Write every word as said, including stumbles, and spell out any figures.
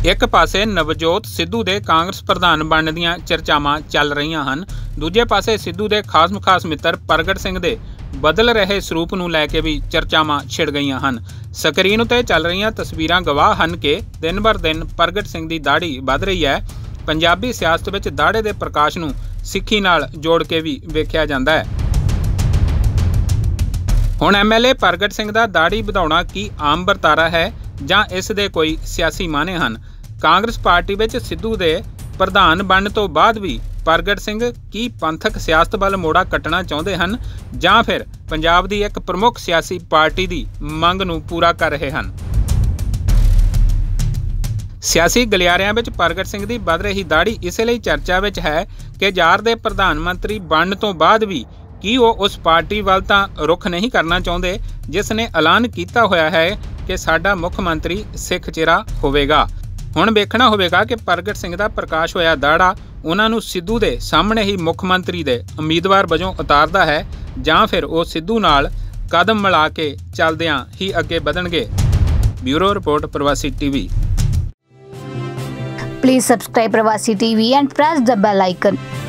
एक पासे नवजोत सिद्धू के कांग्रेस प्रधान बनने ਦੀਆਂ चर्चावां चल रही ਹਨ, दूजे पासे सिद्धू के खास खास मित्र प्रगट सिंह के बदल रहे ਸਰੂਪ ਨੂੰ ਲੈ ਕੇ भी चर्चावां छिड़ गईਆਂ ਹਨ। ਸਕਰੀਨ ਉੱਤੇ ਚੱਲ ਰਹੀਆਂ ਤਸਵੀਰਾਂ ਗਵਾਹ ਹਨ ਕਿ दिन बर दिन प्रगट सिंह की दाढ़ी वध रही है। पंजाबी सियासत ਵਿੱਚ ਦਾੜੇ ਦੇ प्रकाश ਨੂੰ सिक्खी नाल जोड़ के भी वेख्या जाता है। हुण एम एल ए प्रगट सिंह का दाढ़ी ਵਧਾਉਣਾ की आम वरतारा है ਜਾਂ इस दे कोई सियासी माने हैं। कांग्रेस पार्टी विच सिद्धू दे प्रधान बनने तो बाद भी प्रगट सिंह की पंथक सियासत वाल मोड़ा कट्टना चाहते हैं जां फिर पंजाब की एक प्रमुख सियासी पार्टी की मंग नूं पूरा कर रहे हैं। सियासी गलियारियां विच प्रगट सिंह की वध रही दाढ़ी इसलिए चर्चा विच है कि जार दे प्रधानमंत्री बनने तो बाद भी की वो उस पार्टी वाल तां रुख नहीं करना चाहते जिसने ऐलान किया होया है कि साडा मुख मंत्री सिख चेहरा होवेगा। हुण वेखना होवेगा कि प्रगट सिंह का प्रकाश होया दाड़ा उन्हां नूं सिद्धू दे सामने ही मुख मंत्री दे उम्मीदवार वजों उतारदा है जां फिर वो सिद्धू नाल कदम मिला के चलदियां ही अगे वधणगे। Bureau report Pravasi TV. Please subscribe Pravasi T V and press the bell icon.